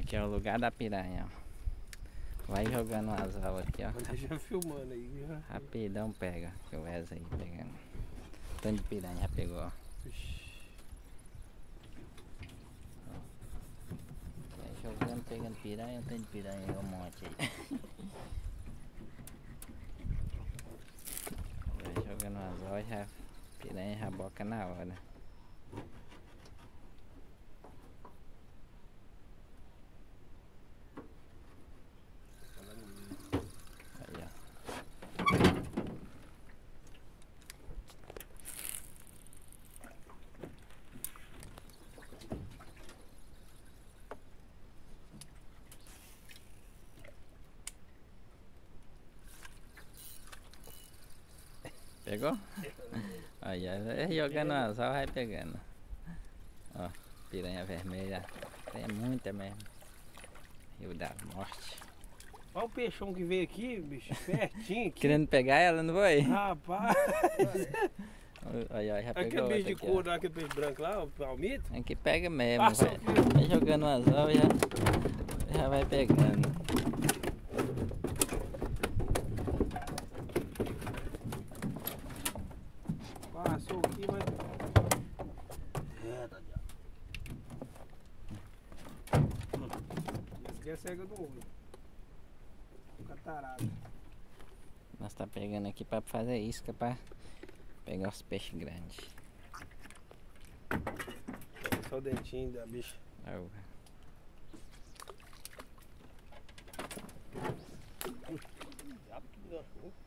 Aqui é o lugar da piranha, ó. Vai jogando um anzol aqui, ó. Deixa filmando aí, já. Rapidão pega. Que o Wesley aí pegando. Tanto de piranha já pegou, ó. Vai jogando, pegando piranha, tanto de piranha aí, um monte aí. Vai jogando anzol, já piranha já boca na hora. Aí, ó. Pegou? Aí, aí jogando anzol, vai pegando. Ó, piranha vermelha. Tem muita mesmo. Rio da Morte. Olha o peixão que veio aqui, bicho, pertinho aqui. Querendo pegar ela, não foi? Rapaz! Aí, ó, já pegou Aquele outra bicho de aqui, couro, aquele peixe branco lá, o palmito. ó. É que pega mesmo, Passou vai, aqui. vai jogando o anzol e já vai pegando. Passou aqui, mas. É, Daniel. Esse aqui é cega do olho. Catarada. Nós tá pegando aqui pra fazer isca pra pegar os peixes grandes. Só o dentinho da bicha. Ó, Já enganchou.